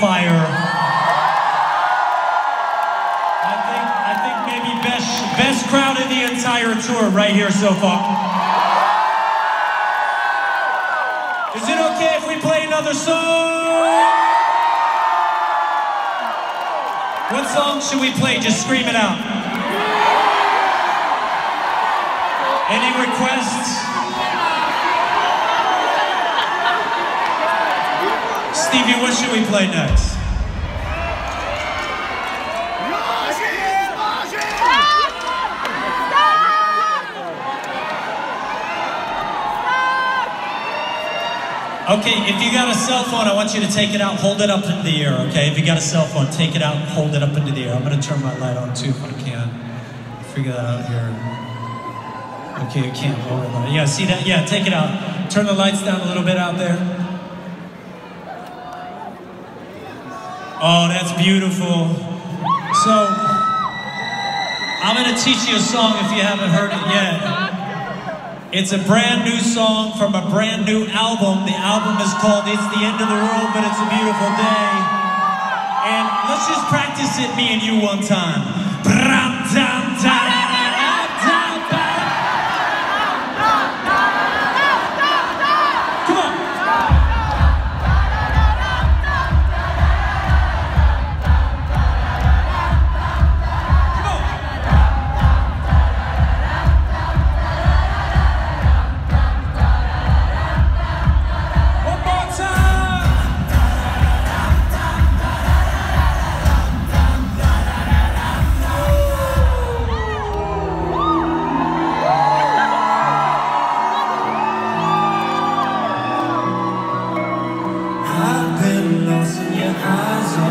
fire. I think maybe best crowd in the entire tour right here so far. Is it okay if we play another song? What song should we play? Just scream it out. Any requests? Stevie, what should we play next? Okay, if you got a cell phone, I want you to take it out, hold it up into the air, okay? If you got a cell phone, take it out, hold it up into the air. I'm gonna turn my light on too if I can. Figure that out here. Okay, you can't hold it on. Yeah, see that? Yeah, take it out. Turn the lights down a little bit out there. Oh, that's beautiful. So, I'm gonna teach you a song if you haven't heard it yet. It's a brand new song from a brand new album. The album is called It's the End of the World, but It's a Beautiful Day. And let's just practice it, me and you, one time. I've been lost in your eyes.